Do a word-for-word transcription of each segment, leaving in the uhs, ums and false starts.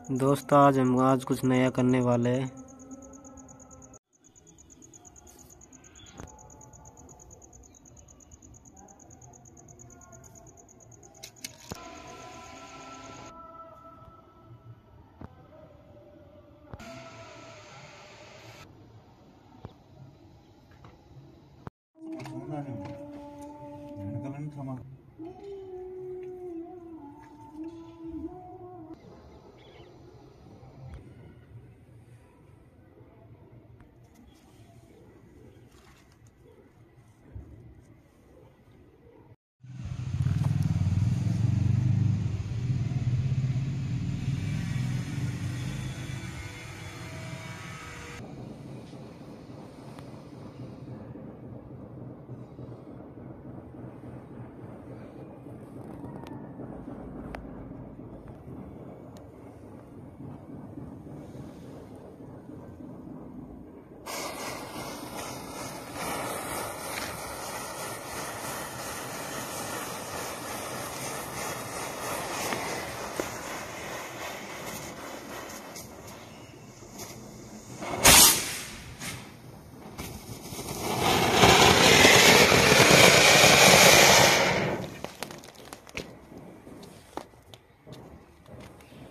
दोस्तों आज हम आज कुछ नया करने वाले हैं।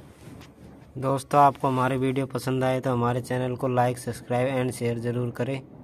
दोस्तों आपको हमारे वीडियो पसंद आए तो हमारे चैनल को लाइक, सब्सक्राइब एंड शेयर ज़रूर करें।